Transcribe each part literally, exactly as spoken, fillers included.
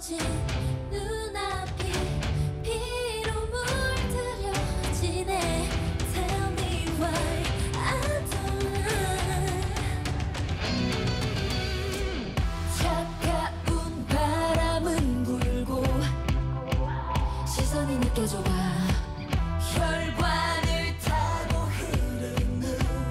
어두워진 눈앞이 피로 물들여지네. Tell me why I don't. 차가운 바람은 불고 시선이 느껴져와 혈관을 타고 흐르는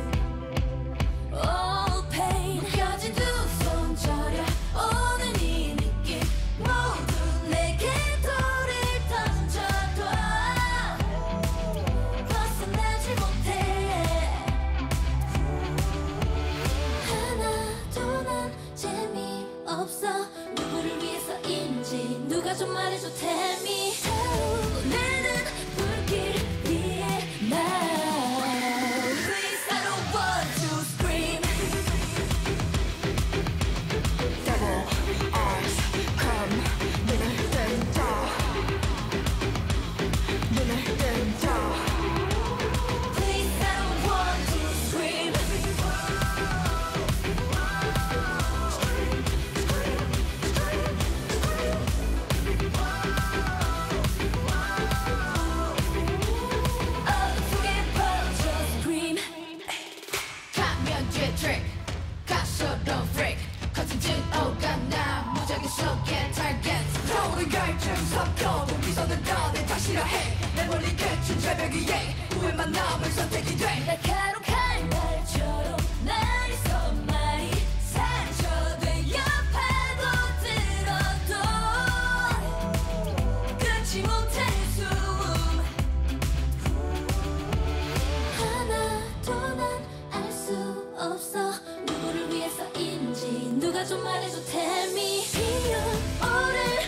all pain. 묶여진 두 손 저려 오는 이 느낌 모두 내게 돌을 던져둬. 벗어나지 못해. 하나도 난 재미없어. 누구를 위해서인지 누가 좀 말해줘. Tell me. 타오르는 불길 위에 now. Please, I don't want to scream. Double R's come 눈을 뜬다 눈을 뜬다 Please, I don't want to scream. 어두게 퍼져 scream. 가면 뒤에 트릭 가소로운 freak 거친 진 오가나 무작위 속에 target 타오른 갈증 섞여 동기선을 더내 다 싫어해. 내 멀리 그친 절벽 위에 후회만 남을 선택이 돼. 날카로운 날처럼 날서 말이 상처되어 파고들어도 끊지 못해 숨. 하나도 난 알 수 없어. 누구를 위해서인지 누가 좀 말해줘. Tell me. 피어오를